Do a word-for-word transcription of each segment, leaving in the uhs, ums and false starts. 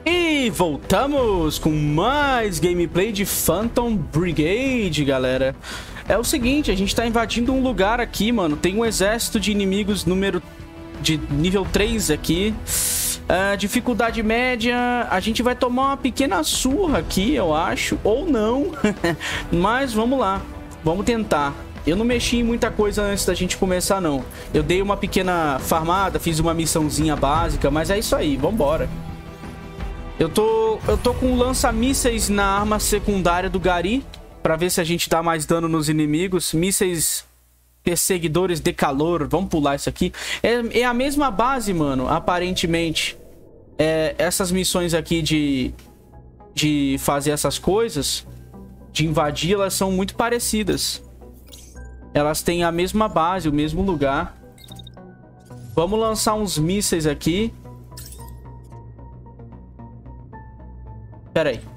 E voltamos com mais gameplay de Phantom Brigade, galera. É o seguinte, a gente tá invadindo um lugar aqui, mano. Tem um exército de inimigos número de nível três aqui. Uh, dificuldade média. A gente vai tomar uma pequena surra aqui, eu acho. Ou não. Mas vamos lá. Vamos tentar. Eu não mexi em muita coisa antes da gente começar, não. Eu dei uma pequena farmada, fiz uma missãozinha básica. Mas é isso aí, vambora. Eu tô, eu tô com lança-mísseis na arma secundária do Gary, pra ver se a gente dá mais dano nos inimigos. Mísseis perseguidores de calor. Vamos pular isso aqui. É, é a mesma base, mano, aparentemente. É, essas missões aqui de, de fazer essas coisas, de invadir, elas são muito parecidas. Elas têm a mesma base, o mesmo lugar. Vamos lançar uns mísseis aqui. Pera aí.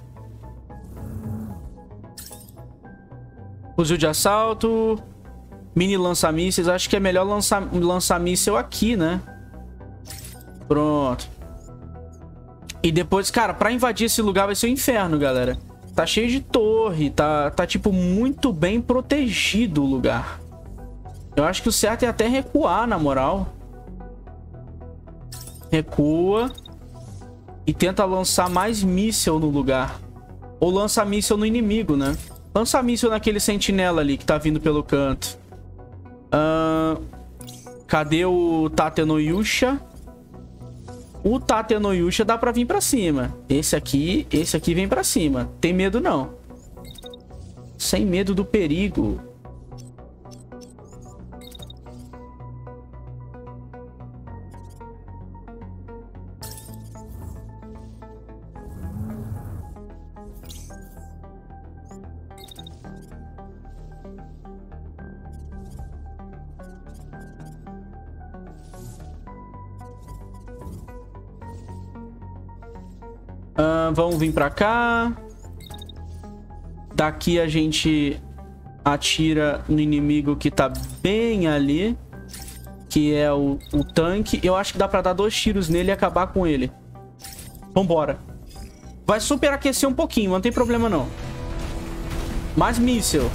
Fuzil de assalto. Mini lança-mísseis. Acho que é melhor lançar lança-míssel aqui, né? Pronto. E depois, cara, pra invadir esse lugar vai ser um inferno, galera. Tá cheio de torre. Tá, tá tipo, muito bem protegido o lugar. Eu acho que o certo é até recuar, na moral. Recua. E tenta lançar mais míssel no lugar. Ou lança míssel no inimigo, né? Lança míssel naquele sentinela ali que tá vindo pelo canto. Uh, cadê o Tatenoyusha? O Tatenoyusha dá pra vir pra cima. Esse aqui, esse aqui vem pra cima. Tem medo não. Sem medo do perigo. Uh, vamos vir pra cá. Daqui a gente atira no inimigo que tá bem ali, que é o, o tanque. Eu acho que dá pra dar dois tiros nele e acabar com ele. Vambora. Vai superaquecer um pouquinho, não tem problema não. Mais míssel.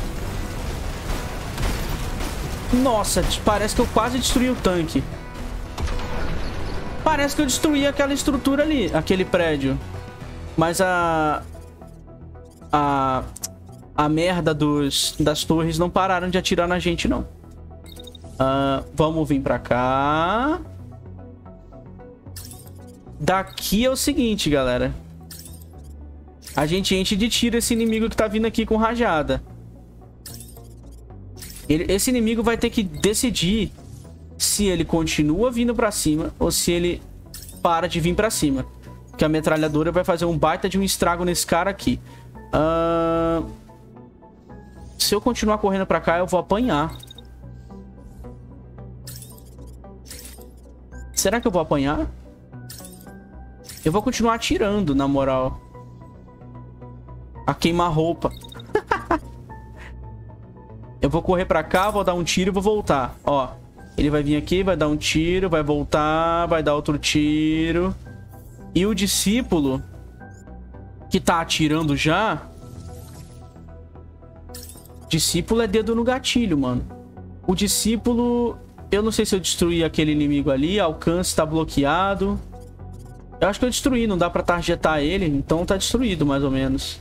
Nossa, parece que eu quase destruí o tanque. Parece que eu destruí aquela estrutura ali, aquele prédio. Mas a... A... A merda dos, das torres não pararam de atirar na gente, não. Uh, vamos vir pra cá. Daqui é o seguinte, galera. A gente enche de tiro esse inimigo que tá vindo aqui com rajada. Ele, esse inimigo vai ter que decidir se ele continua vindo pra cima ou se ele para de vir pra cima. Porque a metralhadora vai fazer um baita de um estrago nesse cara aqui. Uh... Se eu continuar correndo pra cá, eu vou apanhar. Será que eu vou apanhar? Eu vou continuar atirando, na moral. A queima-roupa. Eu vou correr pra cá, vou dar um tiro e vou voltar. Ó, ele vai vir aqui, vai dar um tiro, vai voltar, vai dar outro tiro. E o discípulo que tá atirando já... Discípulo é dedo no gatilho, mano. O discípulo... Eu não sei se eu destruí aquele inimigo ali. Alcance tá bloqueado. Eu acho que eu destruí. Não dá pra targetar ele. Então tá destruído, mais ou menos.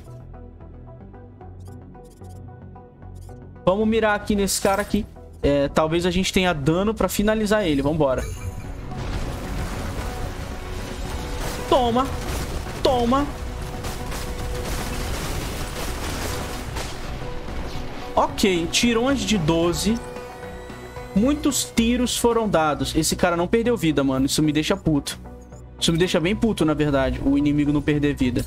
Vamos mirar aqui nesse cara aqui. É, talvez a gente tenha dano pra finalizar ele. Vambora. Toma. Toma. Ok, tirões de doze. Muitos tiros foram dados. Esse cara não perdeu vida, mano. Isso me deixa puto. Isso me deixa bem puto, na verdade. O inimigo não perder vida.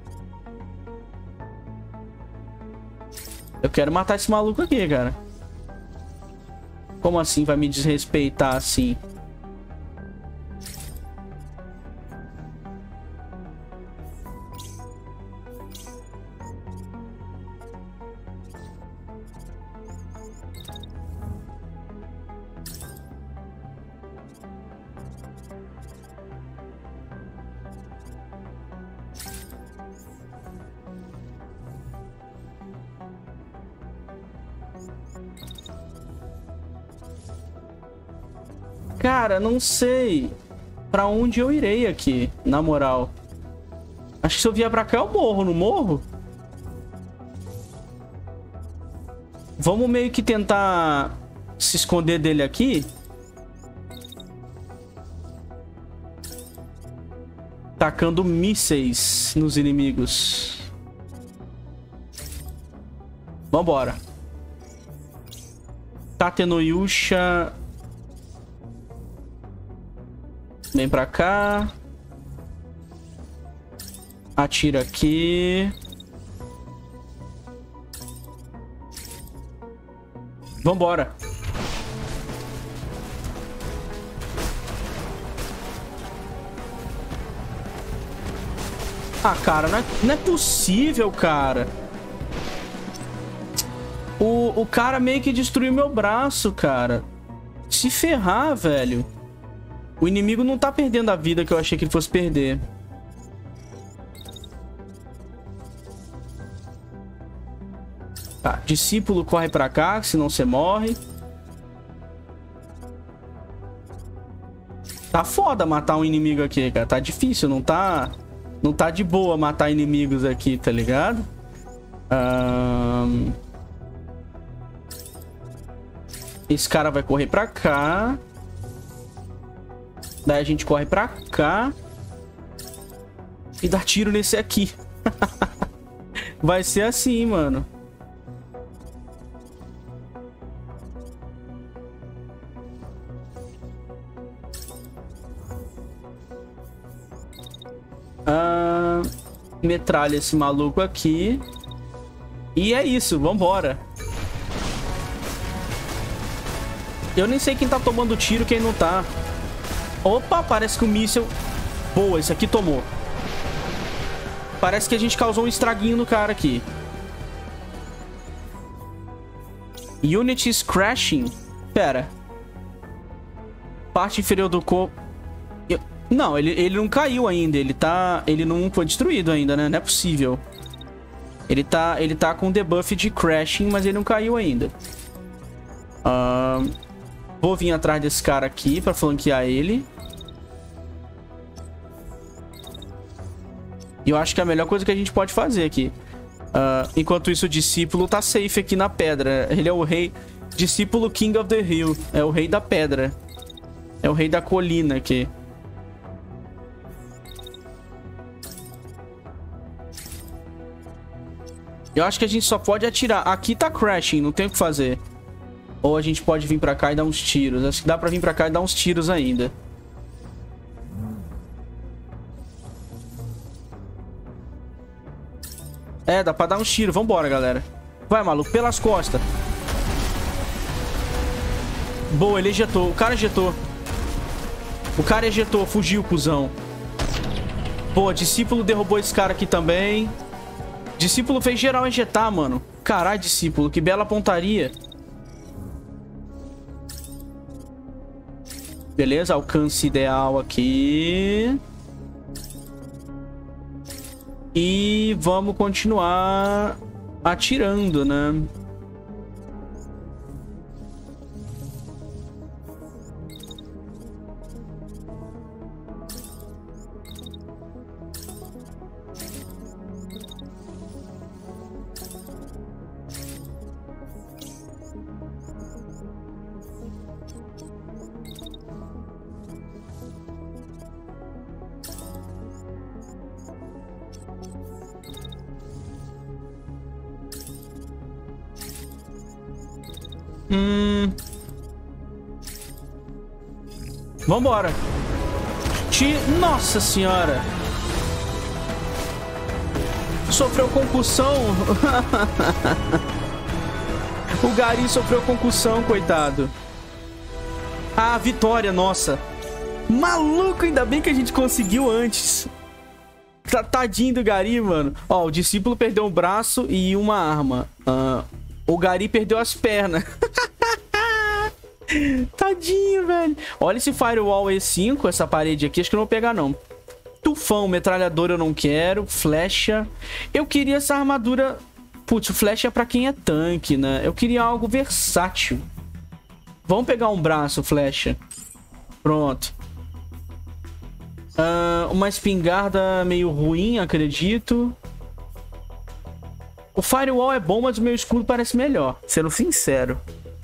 Eu quero matar esse maluco aqui, cara. Como assim vai me desrespeitar assim? Cara, não sei pra onde eu irei aqui, na moral. Acho que se eu vier pra cá eu morro, não morro? Vamos meio que tentar se esconder dele aqui. Tacando mísseis nos inimigos. Vambora. Tatenoyusha. Vem pra cá. Atira aqui. Vambora. Ah, cara, não é, não é possível, cara. O, o cara meio que destruiu meu braço, cara. Se ferrar, velho. O inimigo não tá perdendo a vida que eu achei que ele fosse perder. Tá, discípulo corre pra cá, senão você morre. Tá foda matar um inimigo aqui, cara. Tá difícil, não tá... Não tá de boa matar inimigos aqui, tá ligado? Um... Esse cara vai correr pra cá. Daí a gente corre pra cá. E dá tiro nesse aqui. Vai ser assim, mano. Ah, metralha esse maluco aqui. E é isso, vambora. Eu nem sei quem tá tomando tiro e quem não tá. Opa, parece que o míssil... Boa, esse aqui tomou. Parece que a gente causou um estraguinho no cara aqui. Unities crashing. Pera. Parte inferior do corpo... Eu... Não, ele, ele não caiu ainda. Ele tá... Ele não foi destruído ainda, né? Não é possível. Ele tá, ele tá com debuff de crashing, mas ele não caiu ainda. Uh... Vou vir atrás desse cara aqui pra flanquear ele. E eu acho que é a melhor coisa que a gente pode fazer aqui. Uh, enquanto isso, o discípulo tá safe aqui na pedra. Ele é o rei... Discípulo King of the Hill. É o rei da pedra. É o rei da colina aqui. Eu acho que a gente só pode atirar. Aqui tá crashing, não tem o que fazer. Ou a gente pode vir pra cá e dar uns tiros. Acho que dá pra vir pra cá e dar uns tiros ainda. É, dá pra dar uns tiros. Vambora, galera. Vai, maluco. Pelas costas. Boa, ele ejetou. O cara ejetou. O cara ejetou. Fugiu, cuzão. Boa, discípulo derrubou esse cara aqui também. Discípulo fez geral ejetar, mano. Caralho, discípulo. Que bela pontaria. Beleza, alcance ideal aqui. E vamos continuar atirando, né? Hum... Vambora. Ti... Nossa senhora. Sofreu concussão. O Gary sofreu concussão, coitado. Ah, vitória, nossa. Maluco, ainda bem que a gente conseguiu antes. Tadinho do Gary, mano. Ó, o discípulo perdeu um braço e uma arma. Ah... O Gary perdeu as pernas. Tadinho, velho. Olha esse Firewall E cinco, essa parede aqui. Acho que eu não vou pegar, não. Tufão, metralhadora eu não quero. Flecha. Eu queria essa armadura... Putz, flecha é pra quem é tanque, né? Eu queria algo versátil. Vamos pegar um braço, flecha. Pronto. Uh, uma espingarda meio ruim, acredito. O Firewall é bom, mas o meu escudo parece melhor. Sendo sincero.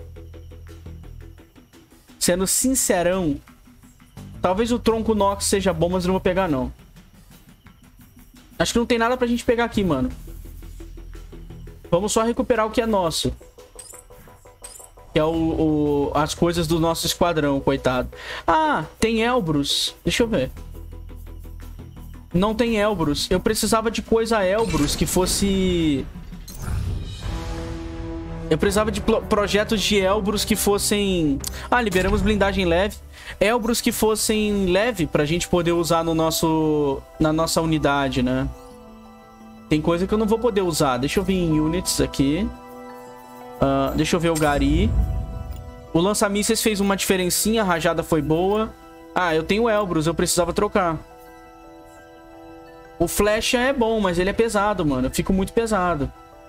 Sendo sincerão. Talvez o tronco Nox seja bom, mas eu não vou pegar, não. Acho que não tem nada pra gente pegar aqui, mano. Vamos só recuperar o que é nosso. Que é o, o, as coisas do nosso esquadrão, coitado. Ah, tem Elbrus. Deixa eu ver. Não tem Elbrus. Eu precisava de coisa Elbrus que fosse... Eu precisava de projetos de Elbrus que fossem... Ah, liberamos blindagem leve. Elbrus que fossem leve pra gente poder usar no nosso... na nossa unidade, né? Tem coisa que eu não vou poder usar. Deixa eu vir em units aqui. Uh, deixa eu ver o Gari. O lança-mísseis fez uma diferencinha. A rajada foi boa. Ah, eu tenho Elbrus. Eu precisava trocar. O flecha é bom, mas ele é pesado, mano. Eu fico muito pesado.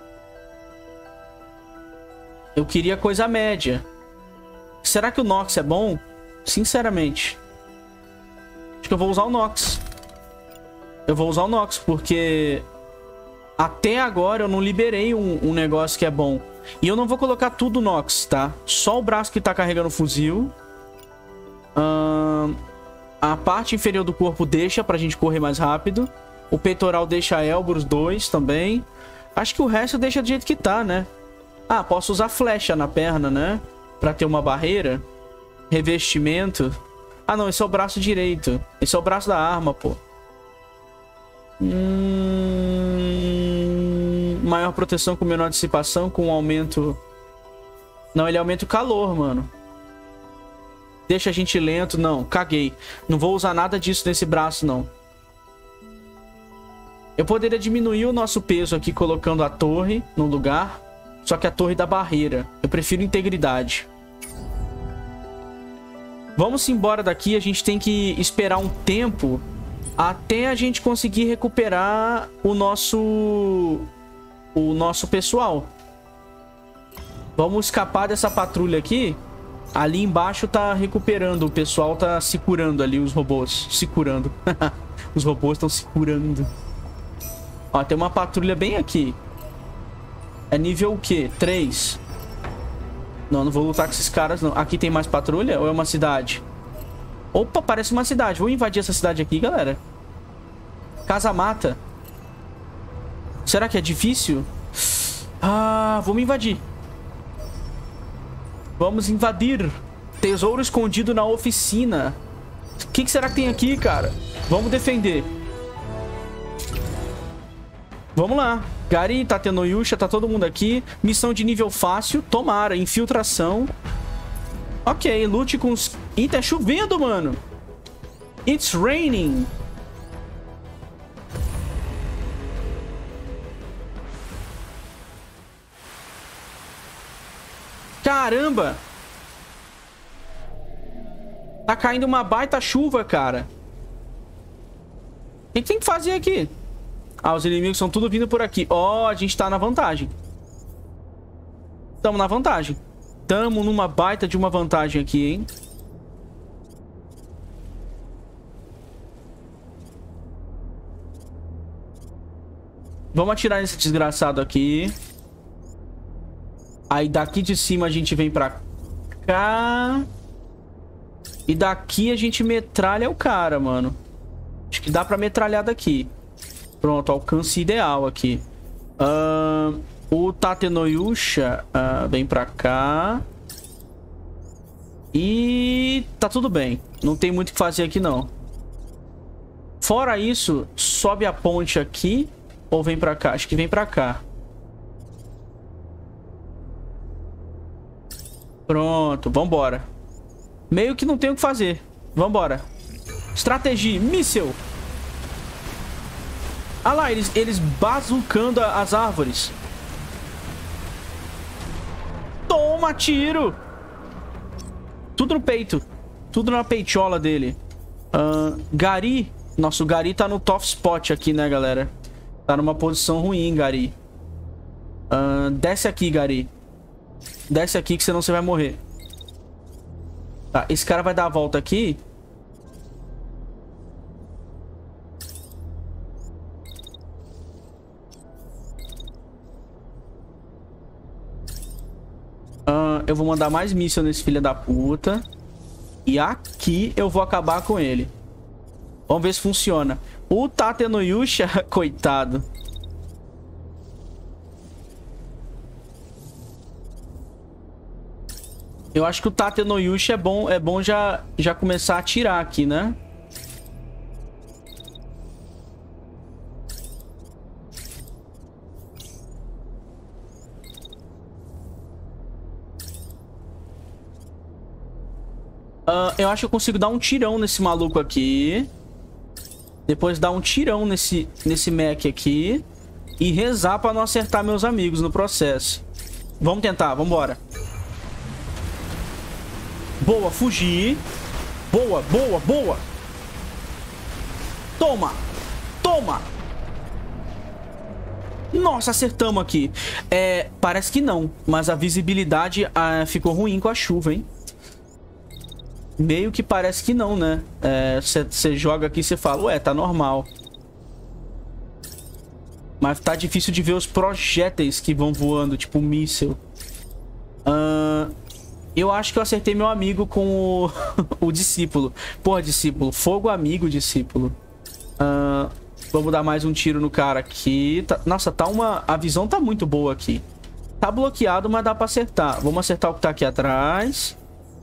Eu queria coisa média. Será que o Nox é bom? Sinceramente. Acho que eu vou usar o Nox. Eu vou usar o Nox, porque... Até agora eu não liberei um, um negócio que é bom. E eu não vou colocar tudo Nox, tá? Só o braço que tá carregando o fuzil. Hum, a parte inferior do corpo deixa pra gente correr mais rápido. O peitoral deixa Elbrus dois também. Acho que o resto deixa do jeito que tá, né? Ah, posso usar flecha na perna, né? Pra ter uma barreira. Revestimento. Ah, não, esse é o braço direito. Esse é o braço da arma, pô. Hum... Maior proteção com menor dissipação, com um aumento... Não, ele aumenta o calor, mano. Deixa a gente lento. Não, caguei. Não vou usar nada disso nesse braço, não. Eu poderia diminuir o nosso peso aqui colocando a torre no lugar. Só que a torre da barreira. Eu prefiro integridade. Vamos embora daqui. A gente tem que esperar um tempo até a gente conseguir recuperar o nosso... O nosso pessoal. Vamos escapar dessa patrulha aqui. Ali embaixo tá recuperando. O pessoal tá se curando ali, os robôs. Se curando. Os robôs estão se curando. Ó, tem uma patrulha bem aqui. É nível o quê? três. Não, não vou lutar com esses caras, não. Aqui tem mais patrulha ou é uma cidade? Opa, parece uma cidade. Vou invadir essa cidade aqui, galera. Casa Mata. Será que é difícil? Ah, vamos invadir. Vamos invadir. Tesouro escondido na oficina. O que, que será que tem aqui, cara? Vamos defender. Vamos lá. Gari, Tatenoyusha, tá todo mundo aqui. Missão de nível fácil. Tomara. Infiltração. Ok, lute com os... Ih, tá chovendo, mano. It's raining. Caramba! Tá caindo uma baita chuva, cara. O que tem que fazer aqui? Ah, os inimigos são tudo vindo por aqui. Ó, oh, a gente tá na vantagem. Tamo na vantagem. Tamo numa baita de uma vantagem aqui, hein? Vamos atirar nesse desgraçado aqui. Aí daqui de cima a gente vem pra cá. E daqui a gente metralha o cara, mano. Acho que dá pra metralhar daqui. Pronto, alcance ideal aqui. Uh, o Tatenoyusha uh, vem pra cá. E tá tudo bem. Não tem muito o que fazer aqui, não. Fora isso, sobe a ponte aqui. Ou vem pra cá? Acho que vem pra cá. Pronto, vambora. Meio que não tem o que fazer. Vambora. Estratégia, míssel. Ah lá, eles, eles bazucando as árvores. Toma tiro. Tudo no peito. Tudo na peitola dele. uh, Gari. Nossa, o Gary tá no top spot aqui, né, galera? Tá numa posição ruim, Gary. Uh, desce aqui, Gary. Desce aqui que senão você vai morrer. Tá, esse cara vai dar a volta aqui. Uh, eu vou mandar mais míssil nesse filho da puta. E aqui eu vou acabar com ele. Vamos ver se funciona. O Tatenoyusha, coitado. Eu acho que o Tatenoyusha é bom, é bom já, já começar a atirar aqui, né? Uh, eu acho que eu consigo dar um tirão nesse maluco aqui. Depois dar um tirão nesse, nesse mech aqui. E rezar pra não acertar meus amigos no processo. Vamos tentar, vambora. Boa, fugir. Boa, boa, boa. Toma. Toma. Nossa, acertamos aqui. É, parece que não. Mas a visibilidade ah, ficou ruim com a chuva, hein? Meio que parece que não, né? Você é, joga aqui e você fala, ué, tá normal. Mas tá difícil de ver os projéteis que vão voando, tipo um míssil. Uh, eu acho que eu acertei meu amigo com o, o discípulo. Porra, discípulo. Fogo amigo, discípulo. Uh, vamos dar mais um tiro no cara aqui. Tá, nossa, tá uma... A visão tá muito boa aqui. Tá bloqueado, mas dá pra acertar. Vamos acertar o que tá aqui atrás.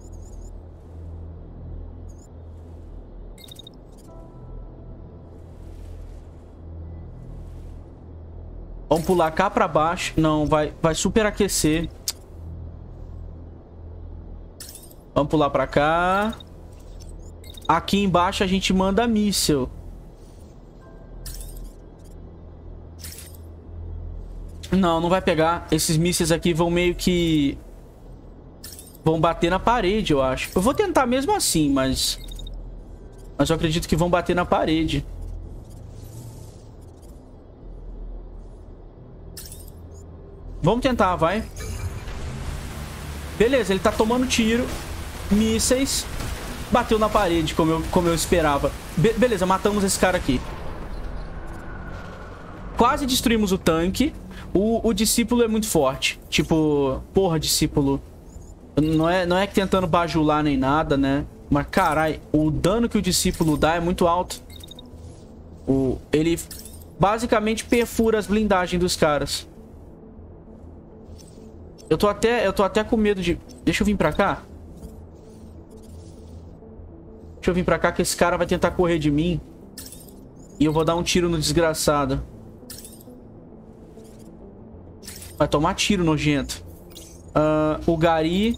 Vamos pular cá pra baixo. Não, vai, vai superaquecer. Vamos pular pra cá. Aqui embaixo a gente manda míssil. Não, não vai pegar. Esses mísseis aqui vão meio que... Vão bater na parede, eu acho. Eu vou tentar mesmo assim, mas... Mas eu acredito que vão bater na parede. Vamos tentar, vai. Beleza, ele tá tomando tiro. Mísseis. Bateu na parede, como eu, como eu esperava. Be beleza, matamos esse cara aqui. Quase destruímos o tanque. O, o discípulo é muito forte. Tipo, porra, discípulo. Não é, não é que tentando bajular nem nada, né? Mas, carai, o dano que o discípulo dá é muito alto. O, ele basicamente perfura as blindagens dos caras. Eu tô até, eu tô até com medo de... Deixa eu vir pra cá. Deixa eu vir pra cá que esse cara vai tentar correr de mim. E eu vou dar um tiro no desgraçado. Vai tomar tiro, nojento. Uh, o Gary...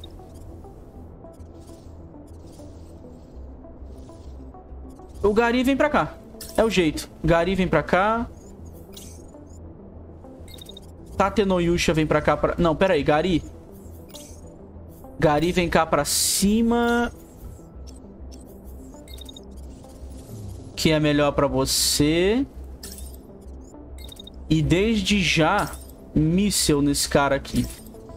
O Gary vem pra cá. É o jeito. Gary vem pra cá. Tatenoyusha vem pra cá pra... Não, pera aí, Gary. Gary vem cá pra cima. Que é melhor pra você. E desde já, míssil nesse cara aqui.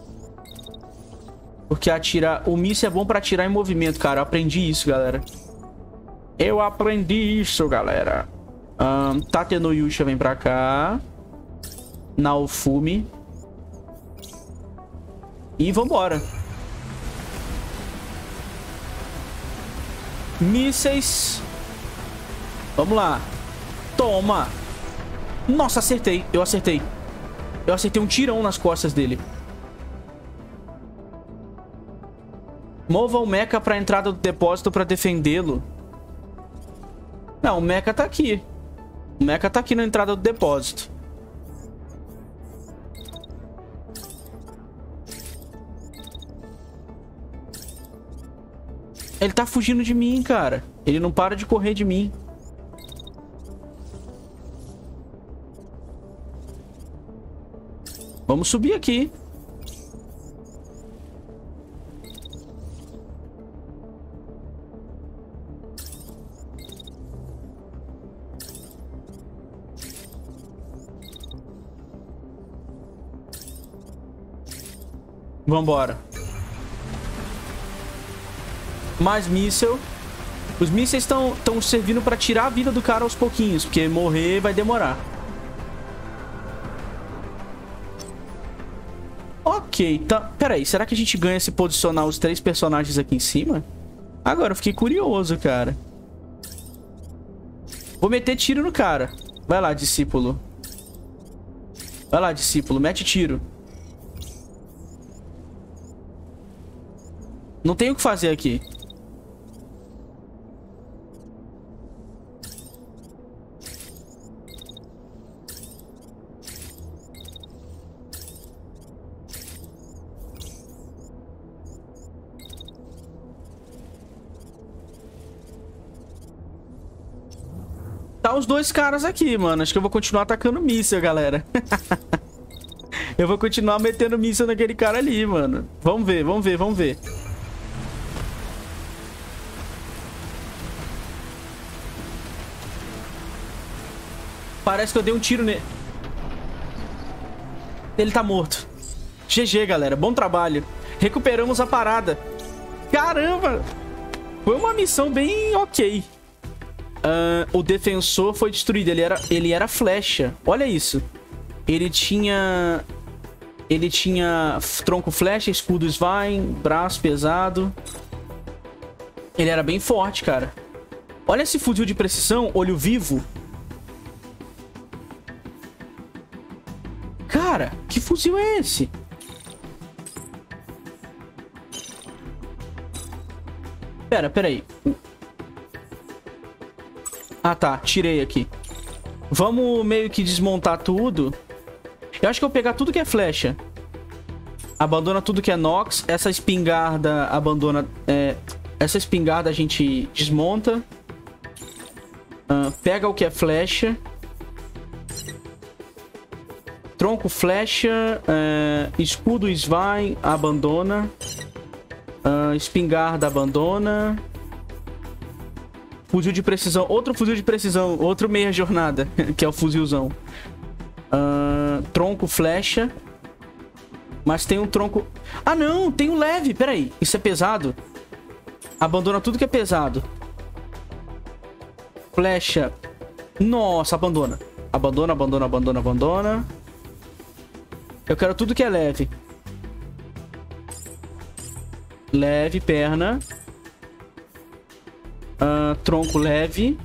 Porque atirar... O míssil é bom pra atirar em movimento, cara. Eu aprendi isso, galera. Eu aprendi isso, galera. Um, Tatenoyusha vem pra cá. Naofumi. E vambora. Mísseis. Vamos lá. Toma. Nossa, acertei. Eu acertei. Eu acertei um tirão nas costas dele. Mova o mecha pra entrada do depósito pra defendê-lo. Não, o mecha tá aqui. O mecha tá aqui na entrada do depósito. Ele tá fugindo de mim, cara. Ele não para de correr de mim. Vamos subir aqui. Vambora. Mais míssil. Os mísseis estão estão servindo pra tirar a vida do cara aos pouquinhos, porque morrer vai demorar. Ok, tá. Pera aí, será que a gente ganha se posicionar os três personagens aqui em cima? Agora eu fiquei curioso, cara. Vou meter tiro no cara. Vai lá, discípulo. Vai lá, discípulo. Mete tiro. Não tem o que fazer aqui. Tá os dois caras aqui, mano. Acho que eu vou continuar atacando míssil, galera. Eu vou continuar metendo míssil naquele cara ali, mano. Vamos ver, vamos ver, vamos ver. Parece que eu dei um tiro nele. Ele tá morto. G G, galera. Bom trabalho. Recuperamos a parada. Caramba! Foi uma missão bem ok. Uh, o defensor foi destruído. Ele era, ele era flecha. Olha isso. Ele tinha... Ele tinha tronco flecha, escudo Svein, braço pesado. Ele era bem forte, cara. Olha esse fuzil de precisão, olho vivo. Cara, que fuzil é esse? Pera, pera aí. Ah, tá. Tirei aqui. Vamos meio que desmontar tudo. Eu acho que eu vou pegar tudo que é flecha. Abandona tudo que é Nox. Essa espingarda abandona... É, essa espingarda a gente desmonta. Uh, pega o que é flecha. Tronco, flecha. Uh, escudo, Svein, abandona. Uh, espingarda, abandona. Fuzil de precisão. Outro fuzil de precisão. Outro meia jornada. Que é o fuzilzão. Uh, tronco, flecha. Mas tem um tronco... Ah, não! Tem um leve! Peraí. Isso é pesado? Abandona tudo que é pesado. Flecha. Nossa, abandona. Abandona, abandona, abandona, abandona. Eu quero tudo que é leve. Leve, perna. Uh, tronco leve.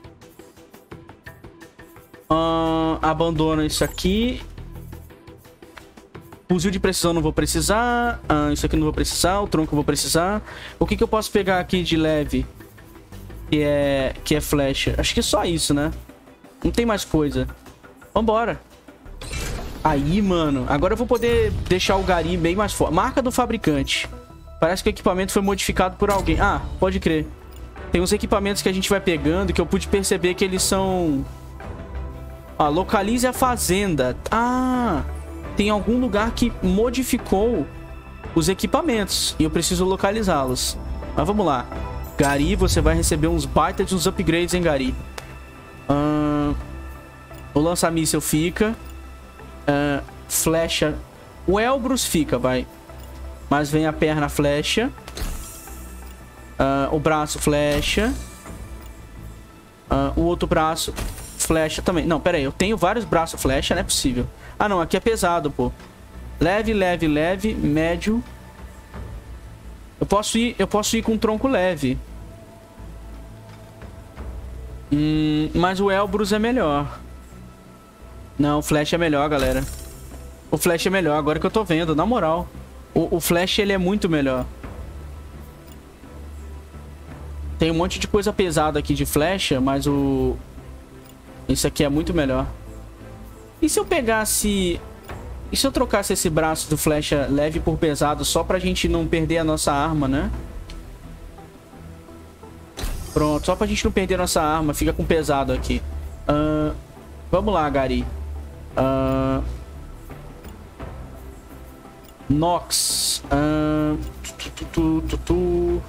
Uh, abandona isso aqui. Fuzil de precisão não vou precisar. Uh, isso aqui não vou precisar. O tronco eu vou precisar. O que, que eu posso pegar aqui de leve? Que é, que é flecha. Acho que é só isso, né? Não tem mais coisa. Vambora. Aí, mano. Agora eu vou poder deixar o Gari bem mais forte. Marca do fabricante. Parece que o equipamento foi modificado por alguém. Ah, pode crer. Tem uns equipamentos que a gente vai pegando que eu pude perceber que eles são... Ah, localize a fazenda. Ah, tem algum lugar que modificou os equipamentos e eu preciso localizá-los. Mas vamos lá. Gari, você vai receber uns baita de uns upgrades, hein, Gari. Uh, o lança-míssel fica. Uh, flecha. O Elbrus fica, vai. Mas vem a perna flecha. Uh, o braço flecha. Uh, o outro braço flecha também. Não, pera aí. Eu tenho vários braços flecha, não é possível. Ah, não. Aqui é pesado, pô. Leve, leve, leve. Médio. Eu posso ir, eu posso ir com tronco leve. Hum, mas o Elbrus é melhor. Não, o flecha é melhor, galera. O flecha é melhor, agora que eu tô vendo, na moral. O, o flecha, ele é muito melhor. Tem um monte de coisa pesada aqui de flecha, mas o... Esse aqui é muito melhor. E se eu pegasse... E se eu trocasse esse braço do flecha leve por pesado só pra gente não perder a nossa arma, né? Pronto, só pra gente não perder a nossa arma. Fica com pesado aqui. Uh, vamos lá, Gari. Uh, Nox. Uh, tu, tu, tu, tu, tu.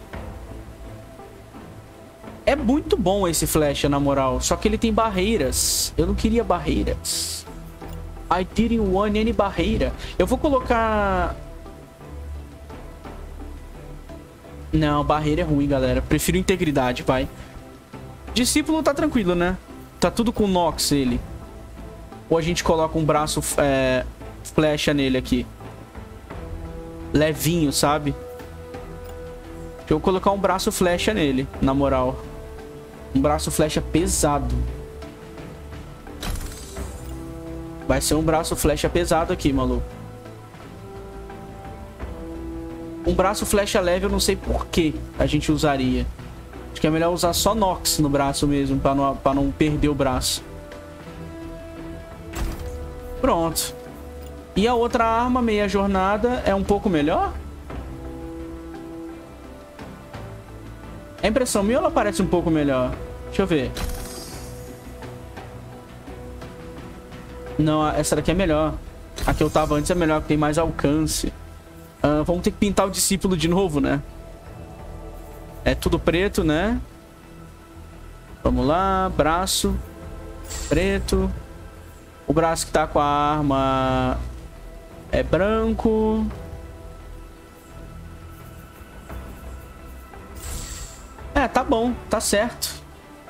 É muito bom esse flecha, na moral. Só que ele tem barreiras. Eu não queria barreiras. I didn't want any barreira. Eu vou colocar... Não, barreira é ruim, galera. Prefiro integridade, vai. Discípulo tá tranquilo, né? Tá tudo com Nox, ele. Ou a gente coloca um braço é, flecha nele aqui. Levinho, sabe? Deixa eu colocar um braço flecha nele, na moral. Um braço flecha pesado. Vai ser um braço flecha pesado aqui, maluco. Um braço flecha leve eu não sei por que a gente usaria. Acho que é melhor usar só Nox no braço mesmo, pra não, pra não perder o braço. Pronto. E a outra arma, meia jornada, é um pouco melhor? É impressão minha ou ela parece um pouco melhor? Deixa eu ver. Não, essa daqui é melhor. A que eu tava antes é melhor, porque tem mais alcance. Uh, vamos ter que pintar o discípulo de novo, né? É tudo preto, né? Vamos lá, braço preto. O braço que tá com a arma é branco. É, tá bom, tá certo.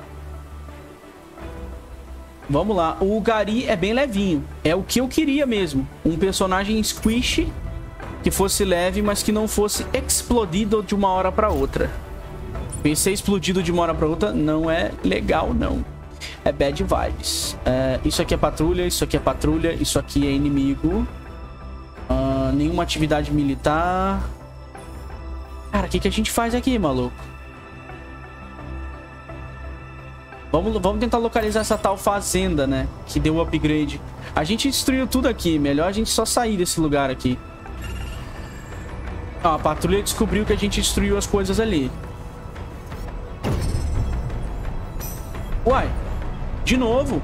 Vamos lá, o Gary é bem levinho. É o que eu queria mesmo. Um personagem squishy, que fosse leve, mas que não fosse explodido de uma hora pra outra. Pensei explodido de uma hora pra outra, não é legal, não. É bad vibes. É, isso aqui é patrulha, isso aqui é patrulha, isso aqui é inimigo. Uh, nenhuma atividade militar. Cara, o que, que a gente faz aqui, maluco? Vamos, vamos tentar localizar essa tal fazenda, né? Que deu o upgrade. A gente destruiu tudo aqui. Melhor a gente só sair desse lugar aqui. Ó, a patrulha descobriu que a gente destruiu as coisas ali. Uai. De novo?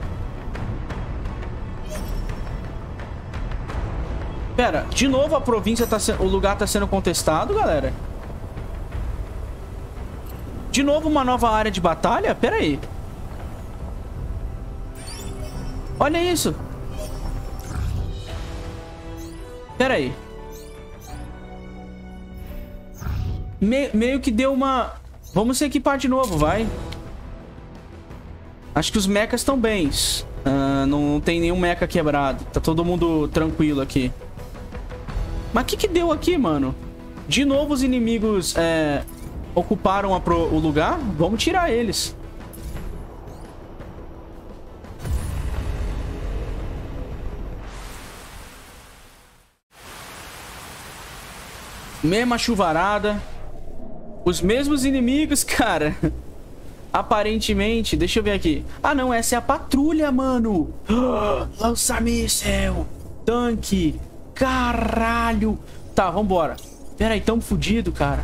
Pera, de novo a província tá sendo... O lugar tá sendo contestado, galera? De novo uma nova área de batalha? Pera aí. Olha isso. Pera aí. Me, meio que deu uma... Vamos se equipar de novo, vai. Acho que os mechas estão bens. Uh, não tem nenhum mecha quebrado. Tá todo mundo tranquilo aqui. Mas o que que deu aqui, mano? De novo os inimigos é, ocuparam a pro, o lugar? Vamos tirar eles. Mesma chuvarada. Os mesmos inimigos, cara. Aparentemente. Deixa eu ver aqui. Ah, não. Essa é a patrulha, mano. Lança-míssel. Tanque. Caralho. Tá, vambora. Pera aí, tamo fudido, cara.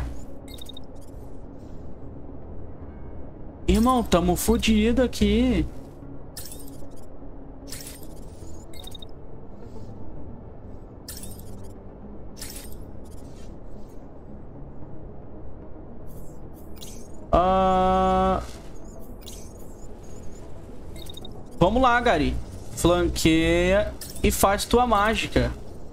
Irmão, tamo fudido aqui. Uh... Vamos lá, Gary. Flanqueia e faz tua mágica.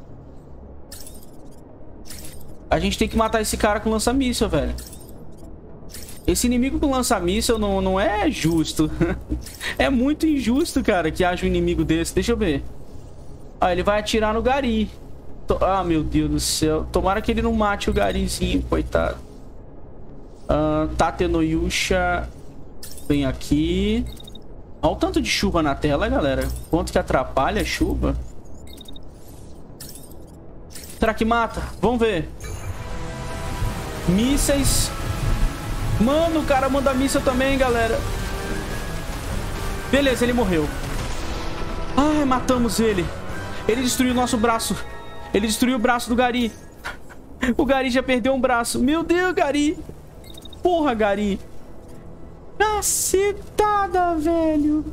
A gente tem que matar esse cara com lança-míssel, velho. Esse inimigo com lança-míssel não, não é justo. É muito injusto, cara, que haja um inimigo desse. Deixa eu ver. Ah, ele vai atirar no Gary. Ah, meu Deus do céu. Tomara que ele não mate o Garyzinho, coitado. Uh, Tate no Yusha. Vem aqui. Olha o tanto de chuva na tela, galera. Quanto que atrapalha a chuva. Será que mata? Vamos ver. Mísseis. Mano, o cara manda míssil também, galera. Beleza, ele morreu. Ai, matamos ele. Ele destruiu o nosso braço. Ele destruiu o braço do Gary. O Gary já perdeu um braço. Meu Deus, Gary. Porra, Gary. Cacetada, velho.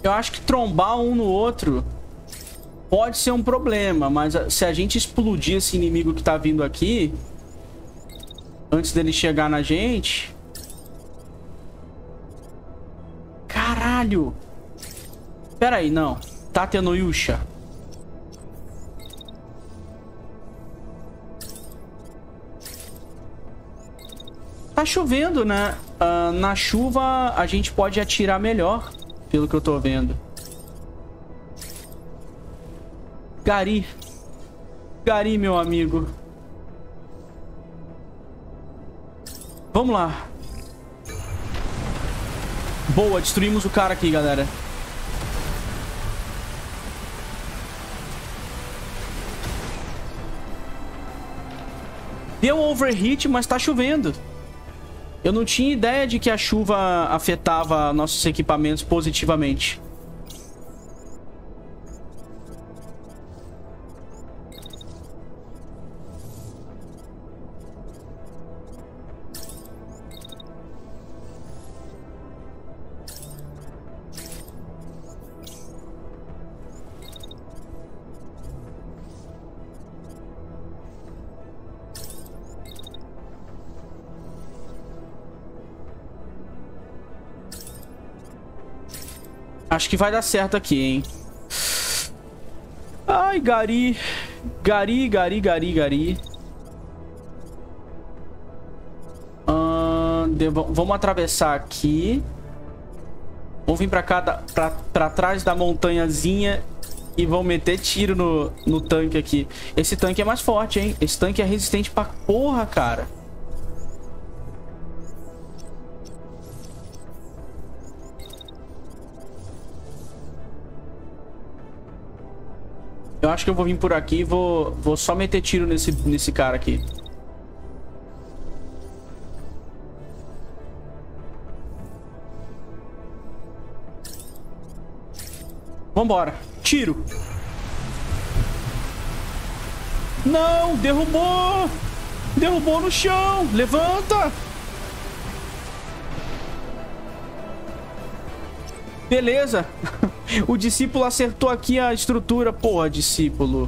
Eu acho que trombar um no outro pode ser um problema, mas se a gente explodir esse inimigo que tá vindo aqui, antes dele chegar na gente... Caralho! Pera aí, não. Tate no Yusha. Tá chovendo, né? Uh, na chuva a gente pode atirar melhor, pelo que eu tô vendo. Gary. Gary, meu amigo. Vamos lá. Boa, destruímos o cara aqui, galera. Deu overheat, mas tá chovendo. Eu não tinha ideia de que a chuva afetava nossos equipamentos positivamente. Acho que vai dar certo aqui, hein? Ai, Gary. Gary, Gary, Gary, Gary. Ah, devo... Vamos atravessar aqui. Vamos vir pra cá, da... pra... pra trás da montanhazinha. E vamos meter tiro no... no tanque aqui. Esse tanque é mais forte, hein? Esse tanque é resistente pra porra, cara. Eu acho que eu vou vir por aqui e vou, vou só meter tiro nesse, nesse cara aqui. Vambora. Tiro. Não, derrubou. Derrubou no chão. Levanta. Beleza. O discípulo acertou aqui a estrutura. Porra, discípulo.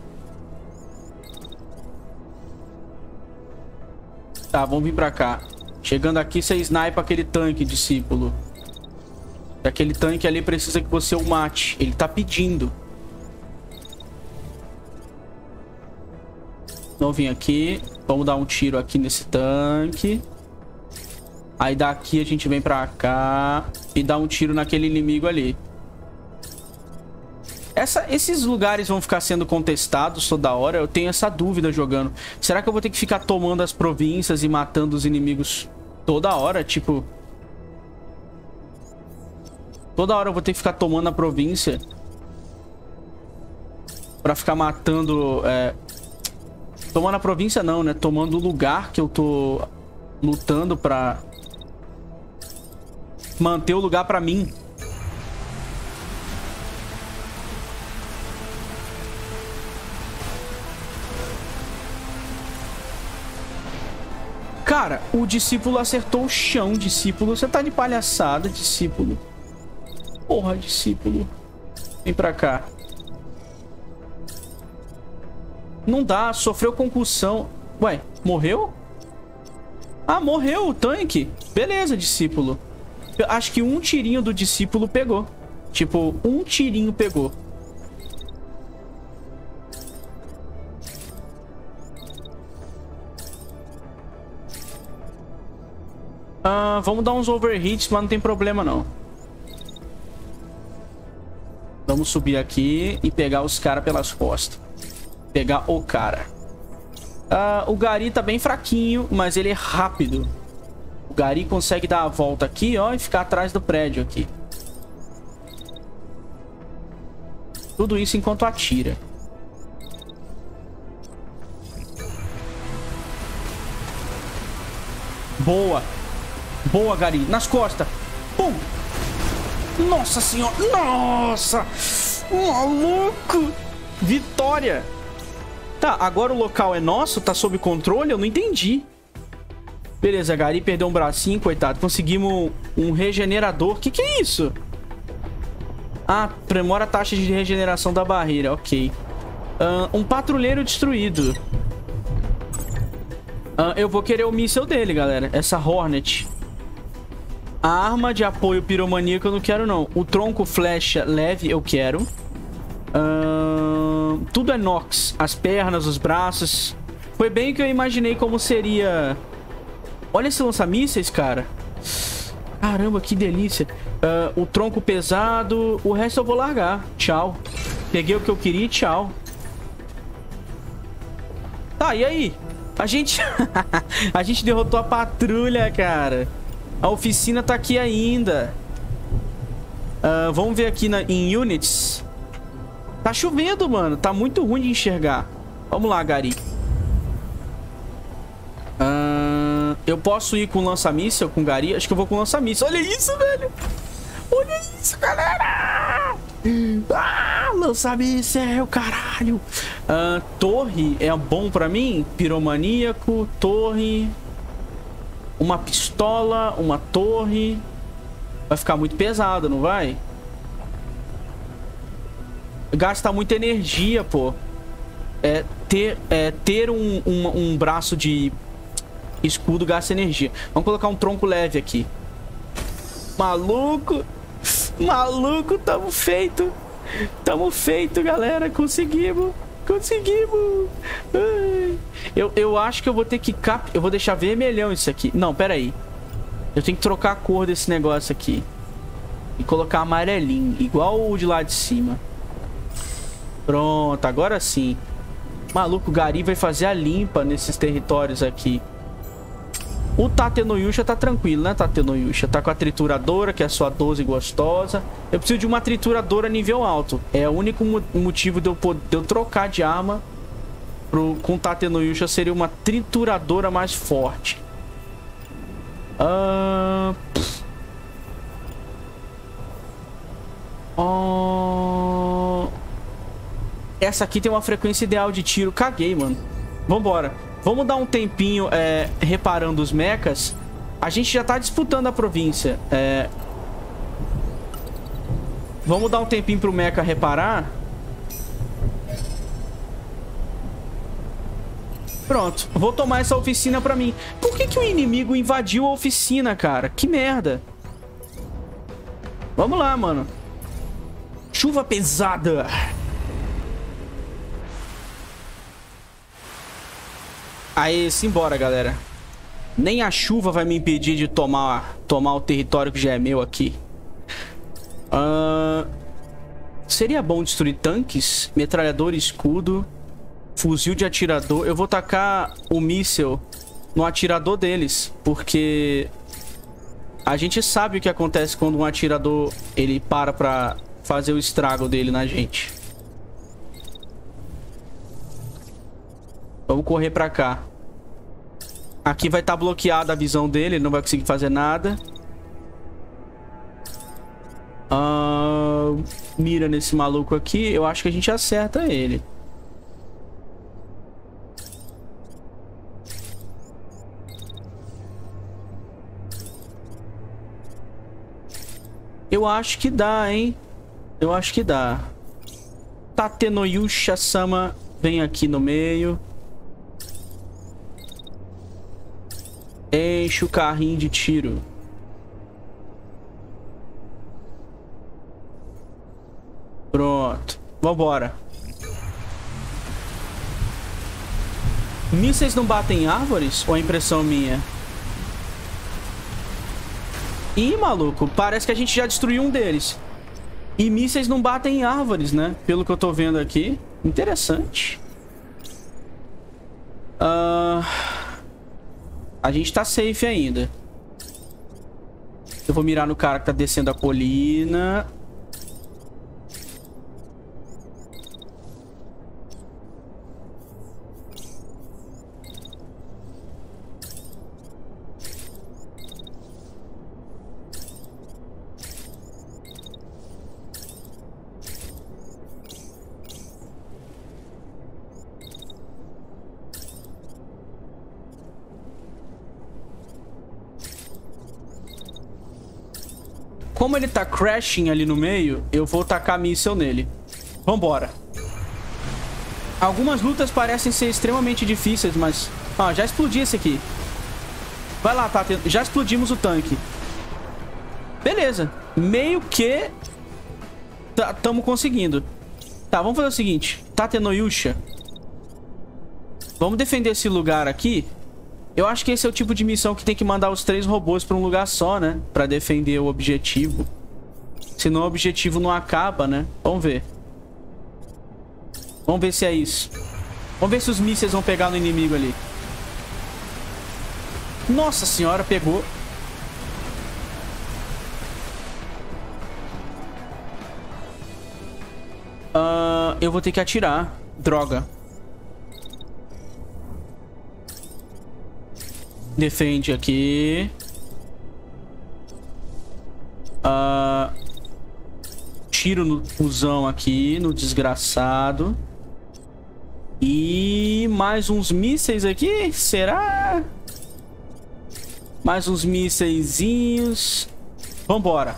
Tá, vamos vir pra cá. Chegando aqui, você snipa aquele tanque, discípulo. Aquele tanque ali precisa que você o mate. Ele tá pedindo. Vamos vir aqui. Vamos dar um tiro aqui nesse tanque. Aí daqui a gente vem pra cá e dá um tiro naquele inimigo ali. Essa, esses lugares vão ficar sendo contestados toda hora. Eu tenho essa dúvida jogando. Será que eu vou ter que ficar tomando as províncias e matando os inimigos toda hora? Tipo... Toda hora eu vou ter que ficar tomando a província pra ficar matando... É... Tomando a província não, né? Tomando o lugar que eu tô lutando pra... manter o lugar pra mim. Cara, o discípulo acertou o chão, discípulo. Você tá de palhaçada, discípulo. Porra, discípulo. Vem pra cá. Não dá, sofreu concussão. Ué, morreu? Ah, morreu o tanque. Beleza, discípulo. Eu acho que um tirinho do discípulo pegou. Tipo, um tirinho pegou. Ah, vamos dar uns overhits, mas não tem problema não. Vamos subir aqui e pegar os caras pelas costas. Pegar o cara. Ah, o Gary tá bem fraquinho, mas ele é rápido. O Gary consegue dar a volta aqui, ó, e ficar atrás do prédio aqui. Tudo isso enquanto atira. Boa. Boa, Gary. Nas costas. Pum. Nossa senhora. Nossa. Maluco. Vitória. Tá, agora o local é nosso? Tá sob controle? Eu não entendi. Beleza, Gary perdeu um bracinho, coitado. Conseguimos um regenerador. Que que é isso? Ah, aprimora a taxa de regeneração da barreira. Ok. Uh, um patrulheiro destruído. Uh, eu vou querer o míssil dele, galera. Essa Hornet. A arma de apoio piromaníaco eu não quero, não. O tronco flecha leve eu quero. Uh, tudo é Nox. As pernas, os braços. Foi bem que eu imaginei como seria... Olha esse lança-mísseis, cara. Caramba, que delícia. Uh, o tronco pesado. O resto eu vou largar. Tchau. Peguei o que eu queria e tchau. Tá, e aí? A gente... a gente derrotou a patrulha, cara. A oficina tá aqui ainda. Uh, vamos ver aqui na, em units. Tá chovendo, mano. Tá muito ruim de enxergar. Vamos lá, Gary. Uh, eu posso ir com lança-míssel, com Gary? Acho que eu vou com lança-míssel. Olha isso, velho. Olha isso, galera. Ah, lança-míssel, caralho. Uh, torre é bom pra mim? Piromaníaco, torre... Uma pistola, uma torre. Vai ficar muito pesado, não vai? Gasta muita energia, pô. É, ter é, ter um, um, um braço de escudo gasta energia. Vamos colocar um tronco leve aqui. Maluco. Maluco, tamo feito. Tamo feito, galera. Conseguimos. Conseguimos. Ai. Eu, eu acho que eu vou ter que cap... Eu vou deixar vermelhão isso aqui. Não, pera aí. Eu tenho que trocar a cor desse negócio aqui. E colocar amarelinho. Igual o de lá de cima. Pronto, agora sim. Maluco, o Gary vai fazer a limpa nesses territórios aqui. O Tatenoyusha tá tranquilo, né, Tatenoyusha? Tá com a trituradora, que é a sua doze gostosa. Eu preciso de uma trituradora nível alto. É o único motivo de eu, poder, de eu trocar de arma pro, com o Tatenoyusha seria uma trituradora mais forte. Ah... Oh... Essa aqui tem uma frequência ideal de tiro. Caguei, mano. Vambora. Vamos dar um tempinho é, reparando os mechas. A gente já tá disputando a província. É... Vamos dar um tempinho pro mecha reparar. Pronto. Vou tomar essa oficina pra mim. Por que que o inimigo invadiu a oficina, cara? Que merda. Vamos lá, mano. Chuva pesada. Aí, simbora, galera. Nem a chuva vai me impedir de tomar, tomar o território que já é meu aqui. Uh, seria bom destruir tanques, metralhador, escudo, fuzil de atirador. Eu vou tacar o míssil no atirador deles, porque a gente sabe o que acontece quando um atirador ele para pra fazer o estrago dele na gente. Vamos correr pra cá. Aqui vai estar bloqueada a visão dele. Ele não vai conseguir fazer nada. Uh, mira nesse maluco aqui. Eu acho que a gente acerta ele. Eu acho que dá, hein? Eu acho que dá. Tatenoyusha-sama vem aqui no meio. Enche o carrinho de tiro. Pronto. Vambora. Mísseis não batem em árvores? Ou é impressão minha? Ih, maluco. Parece que a gente já destruiu um deles. E mísseis não batem em árvores, né? Pelo que eu tô vendo aqui. Interessante. Ah... Uh... A gente tá safe ainda. Eu vou mirar no cara que tá descendo a colina. como ele tá crashing ali no meio, eu vou tacar míssel nele. Vambora. Algumas lutas parecem ser extremamente difíceis, mas... Ah, já explodi esse aqui. Vai lá, tá? Já explodimos o tanque. Beleza. Meio que... Tá, tamo conseguindo. Tá, vamos fazer o seguinte. Tatenoyusha. Vamos defender esse lugar aqui. Eu acho que esse é o tipo de missão que tem que mandar os três robôs pra um lugar só, né? Pra defender o objetivo. Senão o objetivo não acaba, né? Vamos ver. Vamos ver se é isso. Vamos ver se os mísseis vão pegar no inimigo ali. Nossa senhora, pegou. Uh, eu vou ter que atirar. Droga. Defende aqui. Uh, tiro no cuzão aqui, no desgraçado. E mais uns mísseis aqui? Será? Mais uns mísseizinhos. Vambora.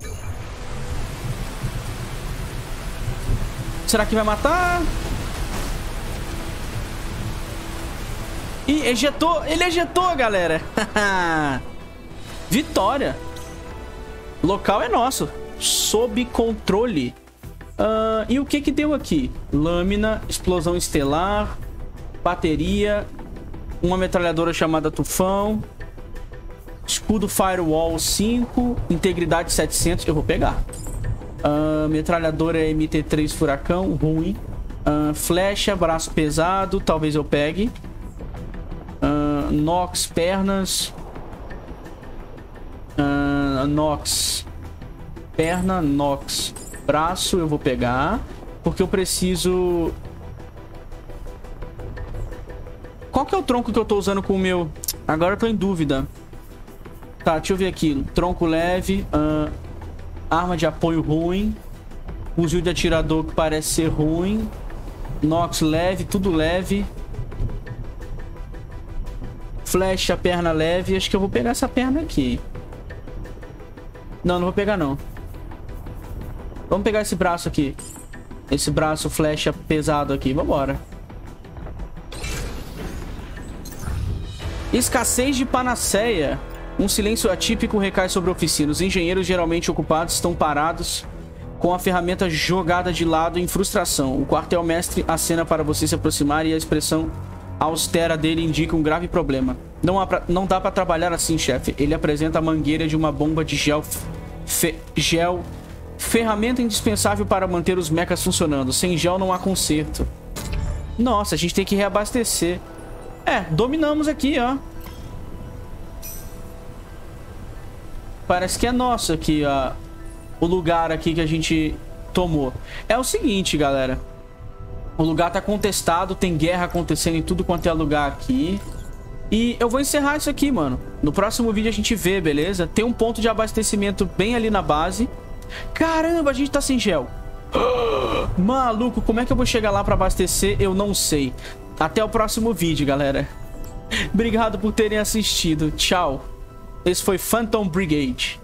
Será que vai matar? Ih, ejetou. Ele ejetou, galera. Vitória. O local é nosso. Sob controle. Uh, e o que que deu aqui? Lâmina, explosão estelar, bateria, uma metralhadora chamada Tufão, escudo Firewall cinco, integridade setecentos. Eu vou pegar. Uh, metralhadora M T três Furacão, ruim. Uh, flecha, braço pesado, talvez eu pegue. Uh, Nox, pernas. Uh, Nox, perna, Nox, braço, eu vou pegar. Porque eu preciso... Qual que é o tronco que eu tô usando com o meu? Agora eu tô em dúvida. Tá, deixa eu ver aqui. Tronco leve. Uh, arma de apoio ruim. Fuzil de atirador que parece ser ruim. Nox leve, tudo leve. Flecha, perna leve. Acho que eu vou pegar essa perna aqui. Não, não vou pegar não. Vamos pegar esse braço aqui. Esse braço flecha pesado aqui. Vambora. Escassez de panaceia. Um silêncio atípico recai sobre a oficina. Os engenheiros geralmente ocupados estão parados com a ferramenta jogada de lado em frustração. O quartel-mestre acena para você se aproximar e a expressão austera dele indica um grave problema. Não, há pra, não dá para trabalhar assim, chefe. Ele apresenta a mangueira de uma bomba de gel, fe, gel... Ferramenta indispensável para manter os mechas funcionando. Sem gel não há conserto. Nossa, a gente tem que reabastecer. É, dominamos aqui, ó. Parece que é nosso aqui, ó. O lugar aqui que a gente tomou. É o seguinte, galera. O lugar tá contestado. Tem guerra acontecendo em tudo quanto é lugar aqui. E eu vou encerrar isso aqui, mano. No próximo vídeo a gente vê, beleza? Tem um ponto de abastecimento bem ali na base. Caramba, a gente tá sem gel. Maluco, como é que eu vou chegar lá pra abastecer? Eu não sei. Até o próximo vídeo, galera. Obrigado por terem assistido. Tchau. Esse foi Phantom Brigade.